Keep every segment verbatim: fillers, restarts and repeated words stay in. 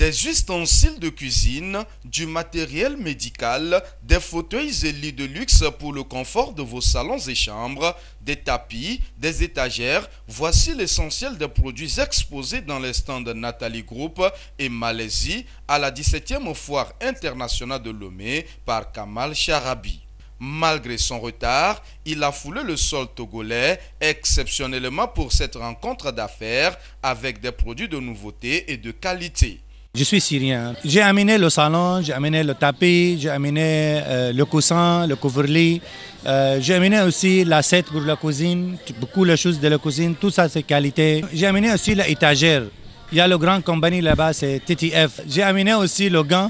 Des ustensiles de cuisine, du matériel médical, des fauteuils et lits de luxe pour le confort de vos salons et chambres, des tapis, des étagères, voici l'essentiel des produits exposés dans les stands de Nathalie Group et Malaisie à la dix-septième foire internationale de Lomé par Kamal Charabi. Malgré son retard, il a foulé le sol togolais exceptionnellement pour cette rencontre d'affaires avec des produits de nouveauté et de qualité. Je suis syrien. J'ai amené le salon, j'ai amené le tapis, j'ai amené euh, le coussin, le couvre-lit. Euh, j'ai amené aussi l'assiette pour la cuisine, beaucoup de choses de la cuisine, tout ça c'est qualité. J'ai amené aussi l'étagère. Il y a le grand compagnie là-bas, c'est T T F. J'ai amené aussi le gant,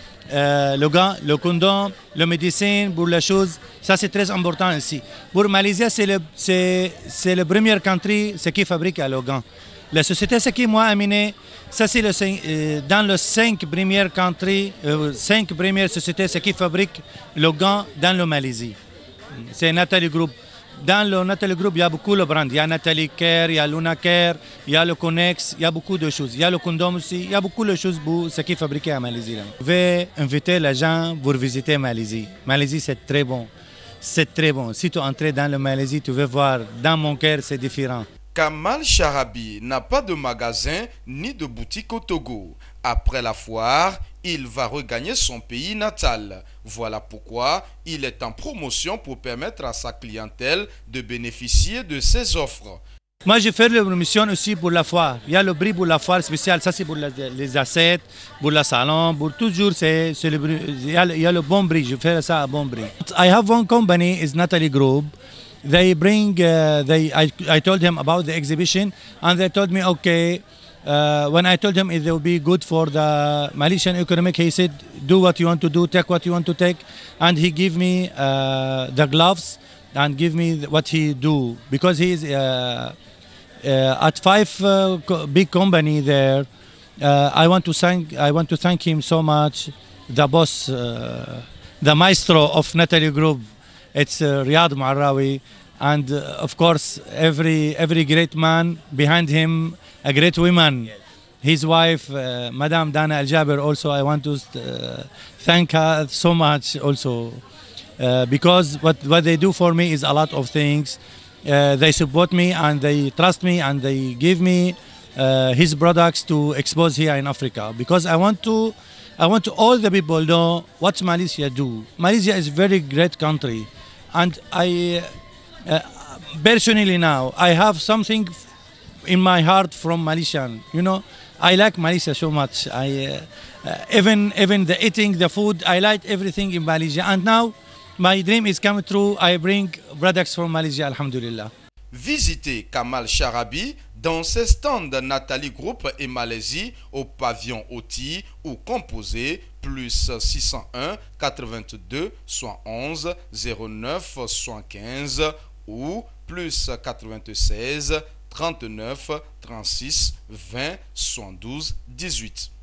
euh, le gant, le condom, le médecin pour les choses. Ça c'est très important ici. Pour Malaisie, c'est le, c'est, c'est le premier country qui fabrique le gant. La société, ce qui m'a amené, ça c'est le, euh, dans les cinq premières countries, euh, cinq premières sociétés, ce qui fabrique le gant dans le Malaisie. C'est Nathalie Group. Dans le Nathalie Group, il y a beaucoup de brands. Il y a Nathalie Care, il y a Luna Care, il y a le Connex, il y a beaucoup de choses. Il y a le condom aussi, il y a beaucoup de choses pour ce qui est fabriqué en Malaisie. Là. Je vais inviter les gens pour visiter Malaisie. Malaisie, c'est très bon. C'est très bon. Si tu entres dans le Malaisie, tu vas voir, dans mon cœur, c'est différent. Kamal Charabi n'a pas de magasin ni de boutique au Togo. Après la foire, il va regagner son pays natal. Voilà pourquoi il est en promotion pour permettre à sa clientèle de bénéficier de ses offres. Moi, je fais la promotion aussi pour la foire. Il y a le prix pour la foire spéciale. Ça, c'est pour les, les assiettes, pour le salon. Pour toujours, c'est, c'est le, il, y a, il y a le bon prix. Je fais ça à bon prix. I have one company, is Nathalie Group. They bring, uh, they, I, I told him about the exhibition and they told me, okay, uh, when I told him it will be good for the Malaysian economic, he said, do what you want to do, take what you want to take. And he gave me uh, the gloves and give me what he do. Because he is uh, uh, at five uh, big company there, uh, I want to thank, I want to thank him so much, the boss, uh, the maestro of Nathalie Group. It's uh, Riyad Mu'arrawi, and uh, of course every every great man behind him, a great woman. Yes. His wife, uh, Madame Dana Al Jaber, also I want to uh, thank her so much also, uh, because what, what they do for me is a lot of things. Uh, they support me and they trust me and they give me uh, his products to expose here in Africa, because I want to I want to all the people know what Malaysia do. Malaysia is a very great country. And I, uh, personally now, I have something in my heart from Malaysian. You know, I like Malaysia so much. I, uh, uh, even even the eating, the food, I like everything in Malaysia. And now, my dream is coming true. I bring products from Malaysia, alhamdulillah. Visitez Kamal Charabi dans ses stands Nathalie Group et Malaisie au pavillon Oti ou composé plus six cent un quatre-vingt-deux soixante-onze zéro neuf soixante-quinze ou plus quatre-vingt-seize trente-neuf trente-six vingt soixante-douze dix-huit.